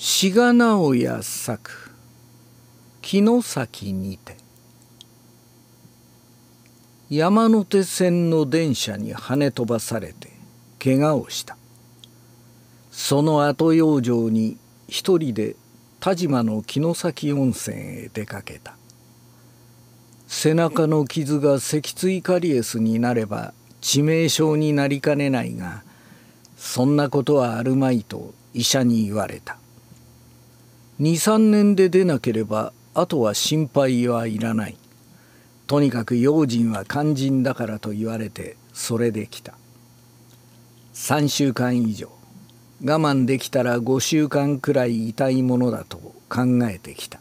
志賀直哉作城崎にて。山手線の電車に跳ね飛ばされて怪我をした。その後養生に一人で田島の城崎温泉へ出かけた。背中の傷が脊椎カリエスになれば致命傷になりかねないが、そんなことはあるまいと医者に言われた。2、3年で出なければあとは心配はいらない。とにかく用心は肝心だからと言われてそれで来た。3週間以上、我慢できたら5週間くらい痛いものだと考えてきた。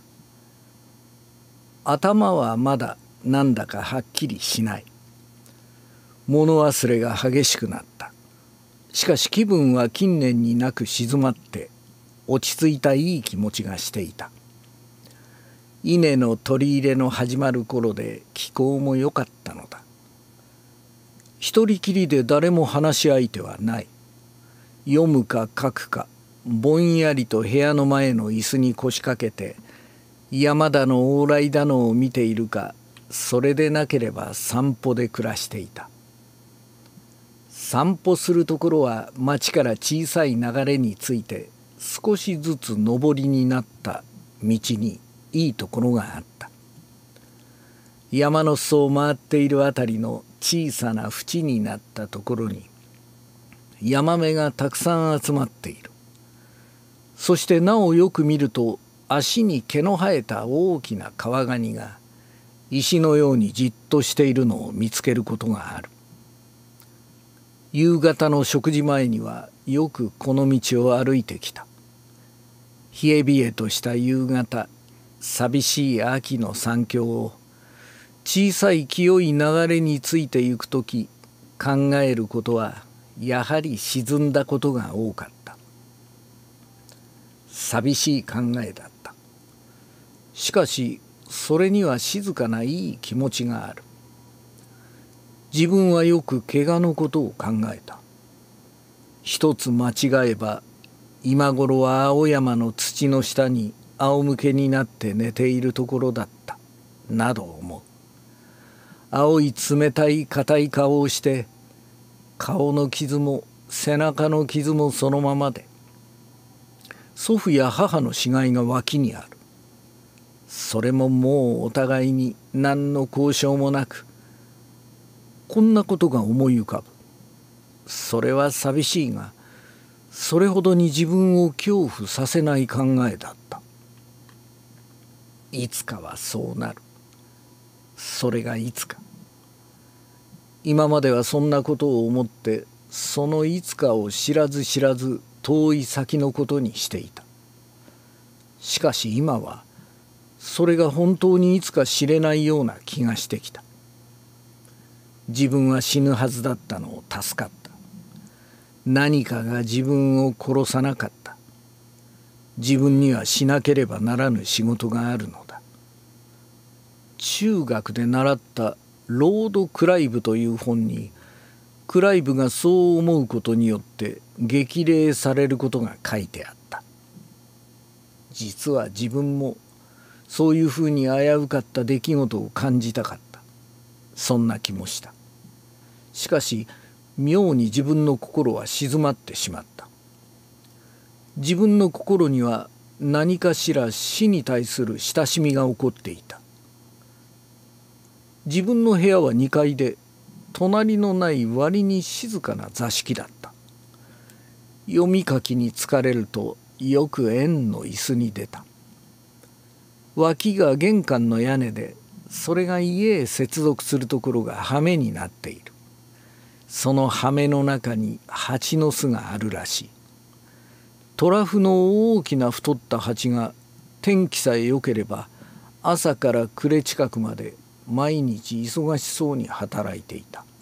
頭はまだなんだかはっきりしない。物忘れが激しくなった。しかし気分は近年になく静まって落ち着いたいい気持ちがしていた。稲の取り入れの始まる頃で気候も良かったのだ。一人きりで誰も話し相手はない。読むか書くか、ぼんやりと部屋の前の椅子に腰掛けて山だの往来だのを見ているか、それでなければ散歩で暮らしていた。散歩するところは町から小さい流れについて少しずつ上りになった道にいいところがあった。山の裾を回っているあたりの小さな淵になったところにヤマメがたくさん集まっている。そしてなおよく見ると足に毛の生えた大きな川ガニが石のようにじっとしているのを見つけることがある。夕方の食事前にはよくこの道を歩いてきた。冷え冷えとした夕方、寂しい秋の山峡を小さい清い流れについてゆくとき、考えることはやはり沈んだことが多かった。寂しい考えだった。しかしそれには静かないい気持ちがある。自分はよく怪我のことを考えた。一つ間違えば今頃は青山の土の下に仰向けになって寝ているところだったなど思う。青い冷たい硬い顔をして、顔の傷も背中の傷もそのままで、祖父や母の死骸が脇にある。それももうお互いに何の交渉もなく、こんなことが思い浮かぶ。それは寂しいが、それほどに自分を恐怖させない考えだった。いつかはそうなる。それがいつか。今まではそんなことを思って、そのいつかを知らず知らず遠い先のことにしていた。しかし今は、それが本当にいつか知れないような気がしてきた。自分は死ぬはずだったのを助かった。何かが自分を殺さなかった。自分にはしなければならぬ仕事があるのだ。中学で習ったロード・クライブという本に、クライブがそう思うことによって激励されることが書いてあった。実は自分もそういうふうに危うかった出来事を感じたかった。そんな気もした。しかし妙に自分の心は静まってしまった。自分の心には何かしら死に対する親しみが起こっていた。自分の部屋は2階で、隣のない割に静かな座敷だった。読み書きに疲れるとよく縁の椅子に出た。脇が玄関の屋根で、それが家へ接続するところが羽目になっている。その羽目の中に蜂の巣があるらしい。トラフの大きな太った蜂が天気さえ良ければ朝から暮れ近くまで毎日忙しそうに働いていた。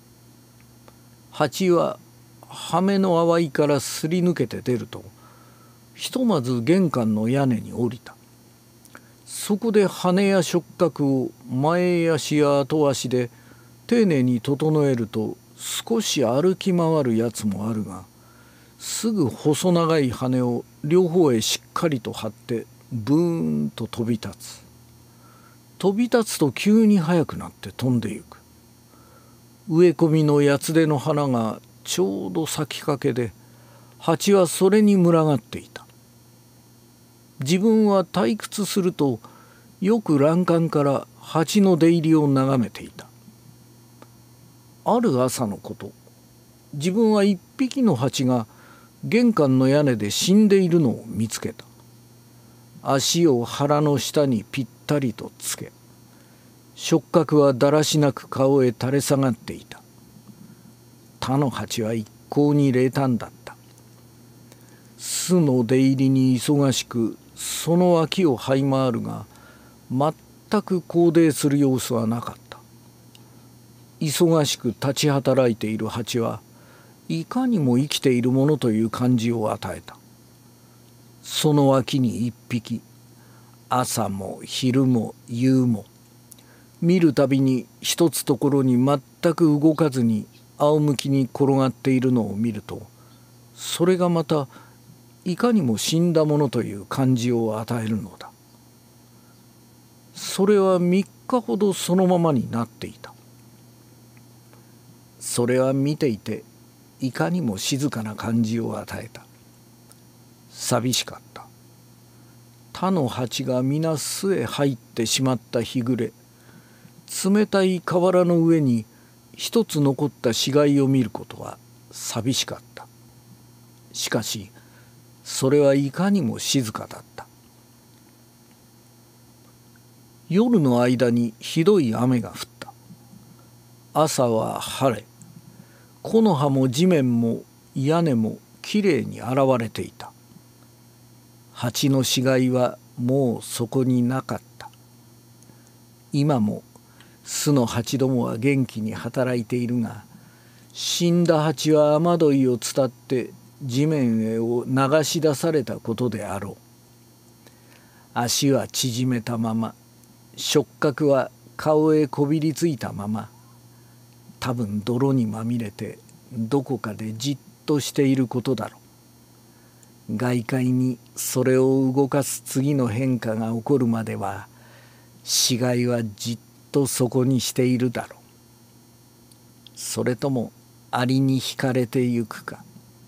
蜂は羽目の淡いからすり抜けて出ると、ひとまず玄関の屋根に降りた。そこで羽や触覚を前足や後足で丁寧に整えると少し歩き回るやつもあるが、 すぐ細長い羽を両方へしっかりと張ってブーンと飛び立つ。飛び立つと急に速くなって飛んでゆく。植え込みの八つ手の花がちょうど咲きかけで、蜂はそれに群がっていた。自分は退屈するとよく欄干から蜂の出入りを眺めていた。ある朝のこと、自分は一匹の蜂が玄関の屋根で死んでいるのを見つけた。足を腹の下にぴったりとつけ、触覚はだらしなく顔へ垂れ下がっていた。他の蜂は一向に冷淡だった。巣の出入りに忙しくその脇を這い回るが、全く行動する様子はなかった。忙しく立ち働いている蜂はいかにも生きているものという感じを与えた。その脇に一匹、朝も昼も夕も見るたびに一つところに全く動かずに仰向きに転がっているのを見ると、それがまたいかにも死んだものという感じを与えるのだ。それは3日ほどそのままになっていた。それは見ていていかにも静かな感じを与えた。寂しかった。他の蜂が皆巣へ入ってしまった日暮れ、冷たい河原の上に一つ残った死骸を見ることは寂しかった。しかしそれはいかにも静かだった。夜の間にひどい雨が降った。朝は晴れ、木の葉も地面も屋根もきれいに洗われていた。蜂の死骸はもうそこになかった。今も巣の蜂どもは元気に働いているが、死んだ蜂は雨どいを伝って地面へを流し出されたことであろう。足は縮めたまま、触覚は顔へこびりついたまま、多分泥にまみれてどこかでじっとしていることだろう。外界にそれを動かす次の変化が起こるまでは、死骸はじっとそこにしているだろう。それともアリに惹かれてゆくか。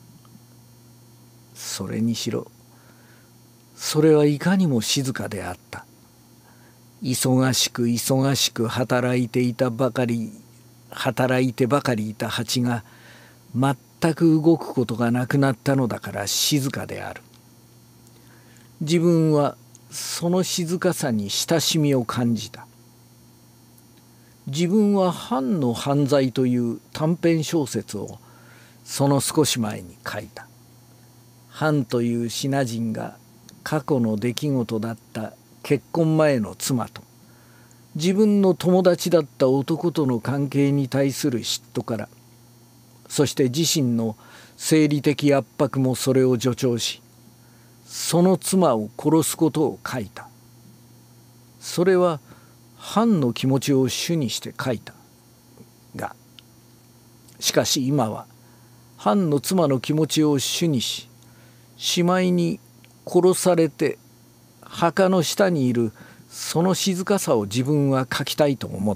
それにしろ、それはいかにも静かであった。忙しく働いてばかりいた蜂が全く動くことがなくなったのだから静かである。自分はその静かさに親しみを感じた。自分は藩の犯罪という短編小説をその少し前に書いた。藩というシナ人が過去の出来事だった結婚前の妻と自分の友達だった男との関係に対する嫉妬から、そして自身の生理的圧迫もそれを助長し、その妻を殺すことを書いた。それは藩の気持ちを主にして書いたが、しかし今は藩の妻の気持ちを主にし、しまいに殺されて墓の下にいるその静かさを自分は書きたいと思った。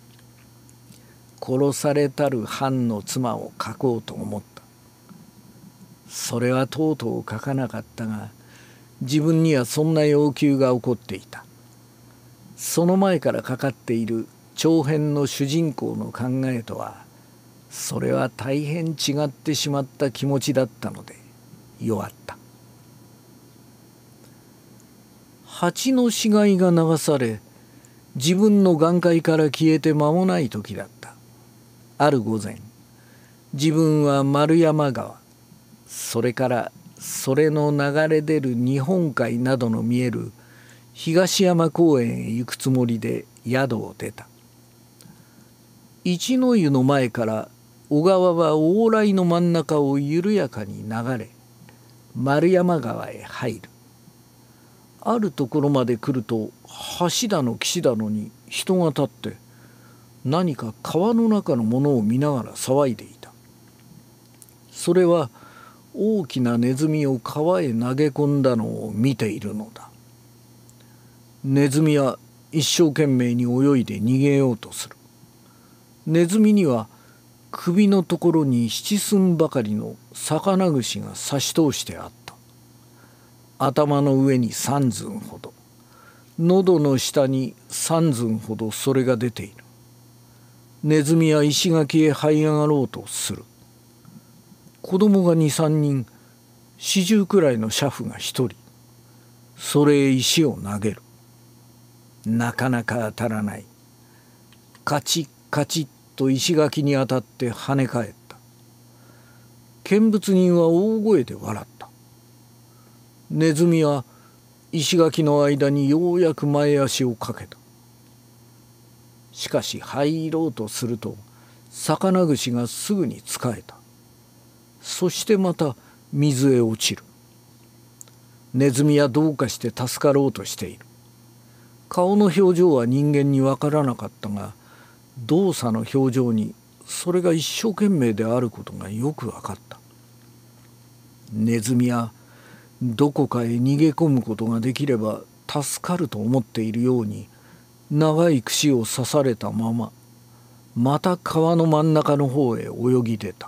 殺されたる藩の妻を書こうと思った。それはとうとう書かなかったが、自分にはそんな要求が起こっていた。その前からかかっている長編の主人公の考えとは、それは大変違ってしまった気持ちだったので弱った。蜂の死骸が流され、自分の眼界から消えて間もない時だった。ある午前、自分は丸山川、それからそれの流れ出る日本海などの見える東山公園へ行くつもりで宿を出た。一の湯の前から小川は往来の真ん中を緩やかに流れ、丸山川へ入る。あるところまで来ると、橋だの岸だのに人が立って何か川の中のものを見ながら騒いでいた。それは大きなネズミを川へ投げ込んだのを見ているのだ。ネズミは一生懸命に泳いで逃げようとする。ネズミには首のところに7寸ばかりの魚串が差し通してあった。頭の上に3寸ほど、喉の下に3寸ほどそれが出ている。ネズミは石垣へ這い上がろうとする。子供が2、3人、40くらいの車夫が1人、それへ石を投げる。なかなか当たらない。カチッカチッと石垣に当たって跳ね返った。見物人は大声で笑った。ネズミは石垣の間にようやく前足をかけた。しかし入ろうとすると魚串がすぐにつかえた。そしてまた水へ落ちる。ネズミはどうかして助かろうとしている。顔の表情は人間にわからなかったが、動作の表情にそれが一生懸命であることがよくわかった。ネズミはどこかへ逃げ込むことができれば助かると思っているように、長い串を刺されたまままた川の真ん中の方へ泳ぎ出た。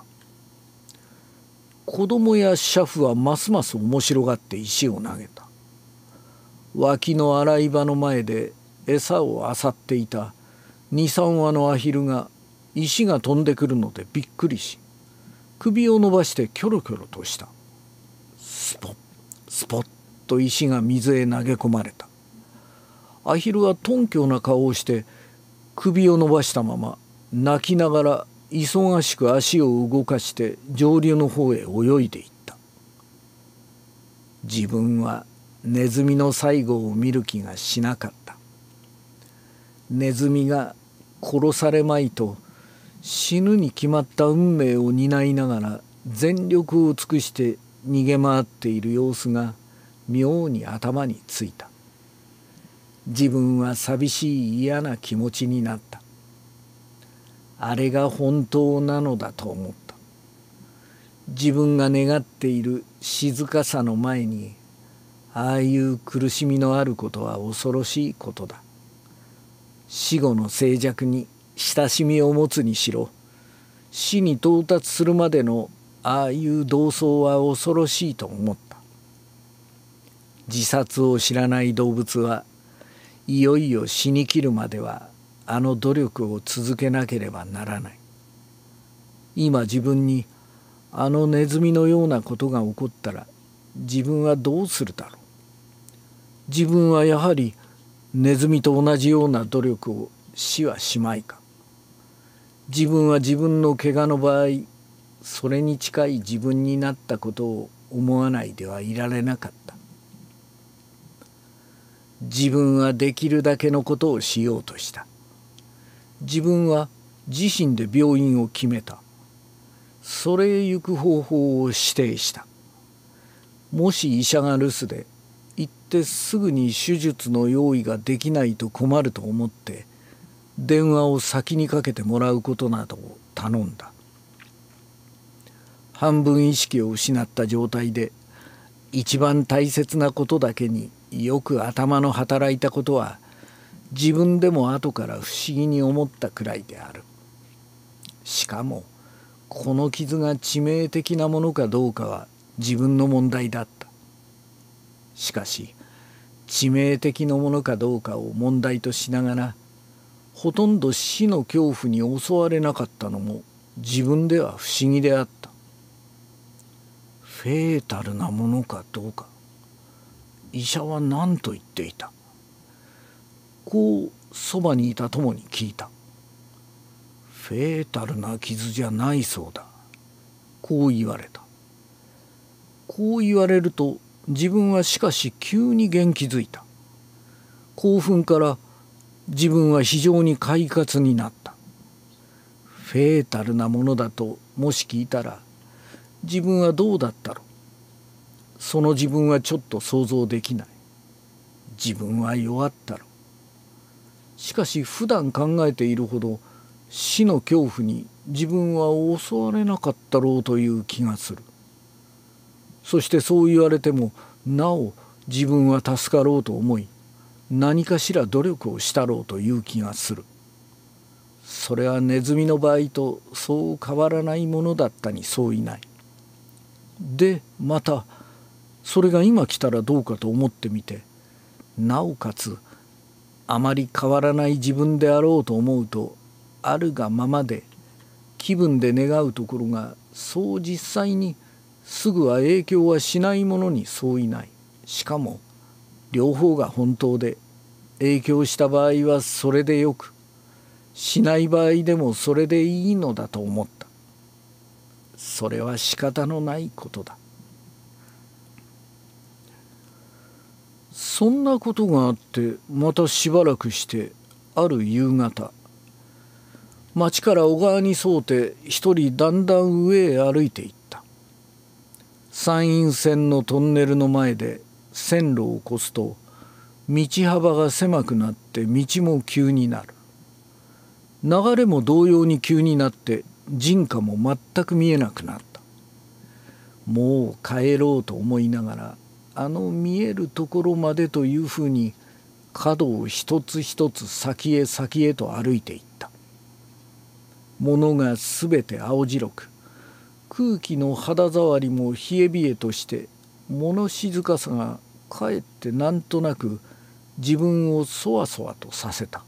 子供や車夫はますます面白がって石を投げた。脇の洗い場の前で餌を漁っていた2、3羽のアヒルが石が飛んでくるのでびっくりし、首を伸ばしてキョロキョロとした。スポッスポッと石が水へ投げ込まれた。アヒルは頓狂な顔をして首を伸ばしたまま泣きながら忙しく足を動かして上流の方へ泳いでいった。自分はネズミの最後を見る気がしなかった。ネズミが殺されまいと死ぬに決まった運命を担いながら全力を尽くして逃げ回っている様子が妙に頭についた。自分は寂しい嫌な気持ちになった。あれが本当なのだと思った。自分が願っている静かさの前に、ああいう苦しみのあることは恐ろしいことだ。死後の静寂に親しみを持つにしろ、死に到達するまでのああいう同窓は恐ろしいと思った。自殺を知らない動物はいよいよ死にきるまではあの努力を続けなければならない。今自分にあのネズミのようなことが起こったら自分はどうするだろう。自分はやはりネズミと同じような努力をしはしまいか。自分は自分の怪我の場合、それに近い自分になったことを思わないではいられなかった。自分はできるだけのことをしようとした。自分は自身で病院を決めた。それへ行く方法を指定した。もし医者が留守で行ってすぐに手術の用意ができないと困ると思って電話を先にかけてもらうことなどを頼んだ。半分意識を失った状態で一番大切なことだけによく頭の働いたことは自分でも後から不思議に思ったくらいである。しかもこの傷が致命的なものかどうかは自分の問題だった。しかし致命的なものかどうかを問題としながらほとんど死の恐怖に襲われなかったのも自分では不思議であった。フェータルなものかどうか、医者は何と言っていた。こうそばにいた友に聞いた。フェータルな傷じゃないそうだ。こう言われた。こう言われると自分はしかし急に元気づいた。興奮から自分は非常に快活になった。フェータルなものだともし聞いたら自分はどうだったろう。その自分はちょっと想像できない。自分は弱ったろう。しかし普段考えているほど死の恐怖に自分は襲われなかったろうという気がする。 そしてそう言われてもなお自分は助かろうと思い、何かしら努力をしたろうという気がする。それはネズミの場合とそう変わらないものだったに相違ない。でまたそれが今来たらどうかと思ってみて、なおかつあまり変わらない自分であろうと思うと、あるがままで気分で願うところがそう実際にすぐは影響はしないものに相違ない。しかも両方が本当で、影響した場合はそれでよく、しない場合でもそれでいいのだと思った。それは仕方のないことだ。そんなことがあってまたしばらくして、ある夕方、町から小川に沿うて一人だんだん上へ歩いていった。山陰線のトンネルの前で線路を越すと、道幅が狭くなって道も急になる。流れも同様に急になって人家も全く見えなくなった。もう帰ろうと思いながら、あの見えるところまでというふうに角を一つ一つ先へ先へと歩いていった。物がすべて青白く、空気の肌触りも冷え冷えとして、物静かさがかえってなんとなく自分をそわそわとさせた。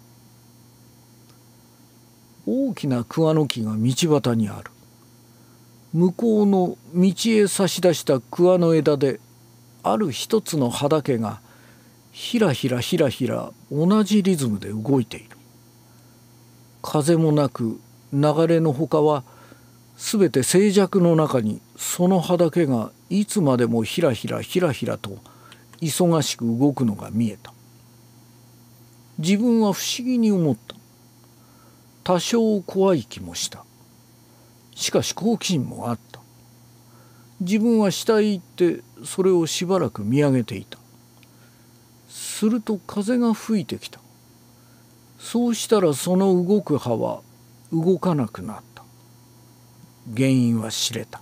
大きな桑の木が道端にある。向こうの道へ差し出した桑の枝で、ある一つの葉だけがひらひらひらひら同じリズムで動いている。風もなく流れのほかはすべて静寂の中に、その葉だけがいつまでもひらひらひらひらと忙しく動くのが見えた。自分は不思議に思った。多少怖い気もした。しかし好奇心もあった。自分は下へ行ってそれをしばらく見上げていた。すると風が吹いてきた。そうしたらその動く葉は動かなくなった。原因は知れた。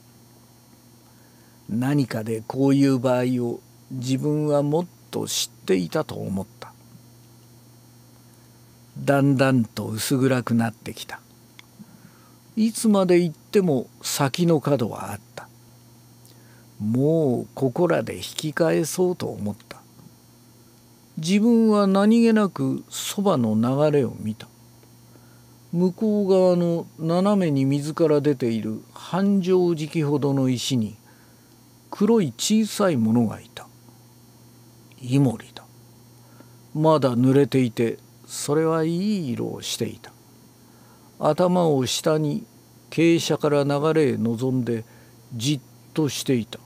何かでこういう場合を自分はもっと知っていたと思った。だんだんと薄暗くなってきた。いつまで行っても先の角はあった。もうここらで引き返そうと思った。自分は何気なくそばの流れを見た。向こう側の斜めに水から出ている半畳敷ほどの石に黒い小さいものがいた。イモリだ。まだ濡れていて、それはいい色をしていた。頭を下に傾斜から流れへ臨んでじっとしていた。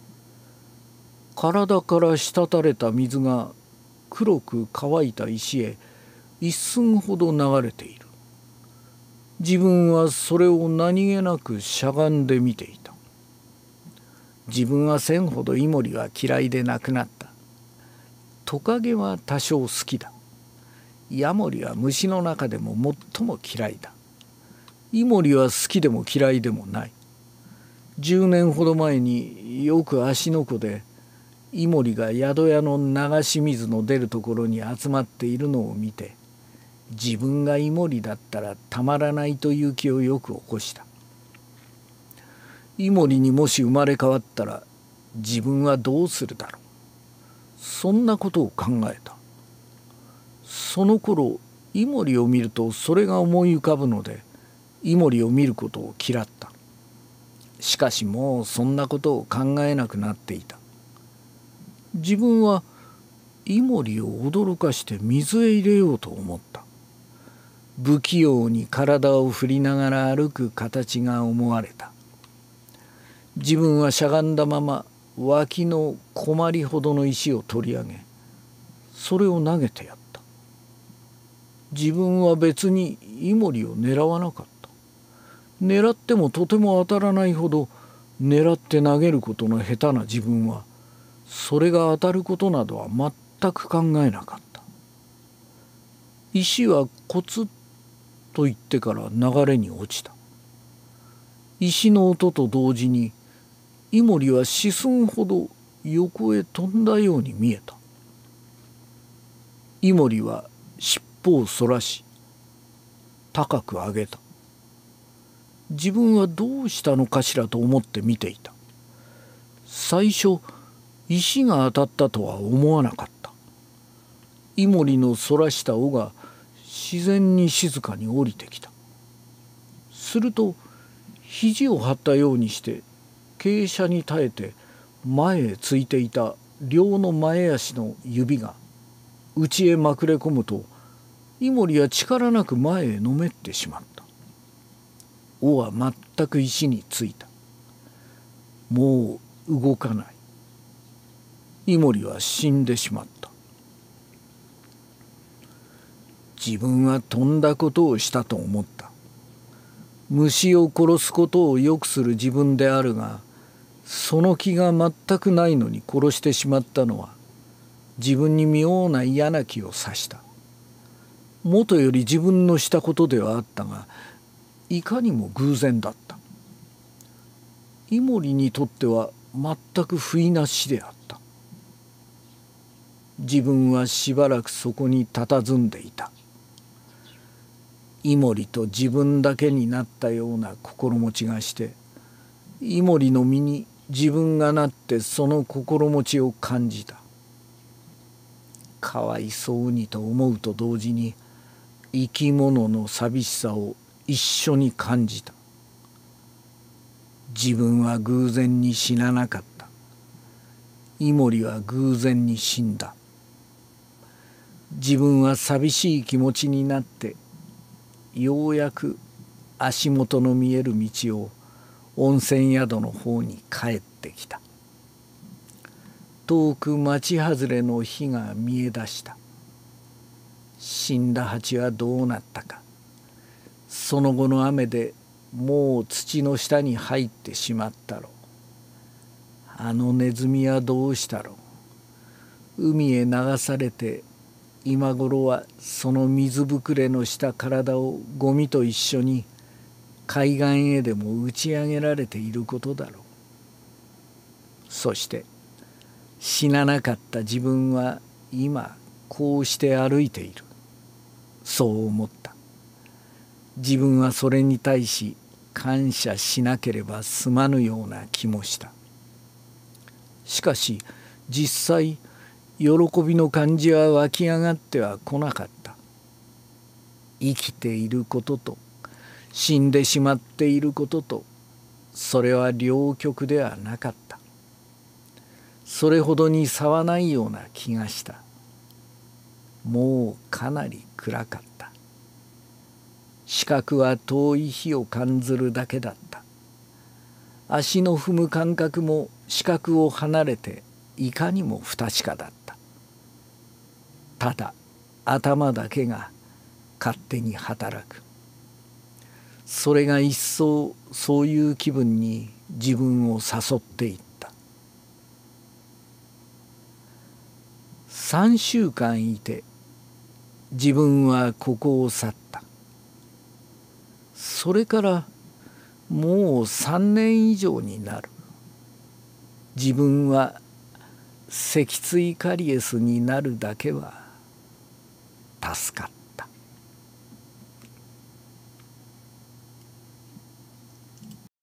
体から滴れた水が黒く乾いた石へ一寸ほど流れている。自分はそれを何気なくしゃがんで見ていた。自分は1000ほどイモリは嫌いでなくなった。トカゲは多少好きだ。ヤモリは虫の中でも最も嫌いだ。イモリは好きでも嫌いでもない。10年ほど前によく芦ノ湖でイモリが宿屋の流し水の出るところに集まっているのを見て、自分がイモリだったらたまらないという気をよく起こした。イモリにもし生まれ変わったら自分はどうするだろう。そんなことを考えた。その頃イモリを見るとそれが思い浮かぶので、イモリを見ることを嫌った。しかしもうそんなことを考えなくなっていた。自分はイモリを驚かして水へ入れようと思った。不器用に体を振りながら歩く形が思われた。自分はしゃがんだまま脇の小鞠ほどの石を取り上げ、それを投げてやった。自分は別にイモリを狙わなかった。狙ってもとても当たらないほど狙って投げることの下手な自分は、それが当たることなどは全く考えなかった。石はコツッと言ってから流れに落ちた。石の音と同時にイモリは四寸ほど横へ飛んだように見えた。イモリは尻尾をそらし高く上げた。自分はどうしたのかしらと思って見ていた。最初石が当たったとは思わなかった。イモリのそらした尾が自然に静かに降りてきた。すると肘を張ったようにして傾斜に耐えて前へついていた両の前足の指が内へまくれ込むと、イモリは力なく前へのめってしまった。尾は全く石についた。もう動かない。イモリは死んでしまった。自分はとんだことをしたと思った。虫を殺すことをよくする自分であるが、その気が全くないのに殺してしまったのは、自分に妙な嫌な気をさした。もとより自分のしたことではあったが、いかにも偶然だった。イモリにとっては全く不意な死であった。自分はしばらくそこに佇んでいた。イモリと自分だけになったような心持ちがして、イモリの身に自分がなってその心持ちを感じた。かわいそうにと思うと同時に、生き物の寂しさを一緒に感じた。自分は偶然に死ななかった。イモリは偶然に死んだ。自分は寂しい気持ちになって、ようやく足元の見える道を温泉宿の方に帰ってきた。遠く町外れの火が見え出した。死んだ蜂はどうなったか。その後の雨でもう土の下に入ってしまったろう。あのネズミはどうしたろう。海へ流されて今頃はその水ぶくれのした体をゴミと一緒に海岸へでも打ち上げられていることだろう。そして死ななかった自分は今こうして歩いている。そう思った。自分はそれに対し感謝しなければすまぬような気もした。しかし実際喜びの感じは湧き上がってはこなかった。生きていることと死んでしまっていることと、それは両極ではなかった。それほどに差はないような気がした。もうかなり暗かった。視覚は遠い火を感ずるだけだった。足の踏む感覚も視覚を離れていかにも不確かだった。ただ頭だけが勝手に働く。それが一層そういう気分に自分を誘っていった。3週間いて自分はここを去った。それからもう3年以上になる。自分は脊椎カリエスになるだけは助かった。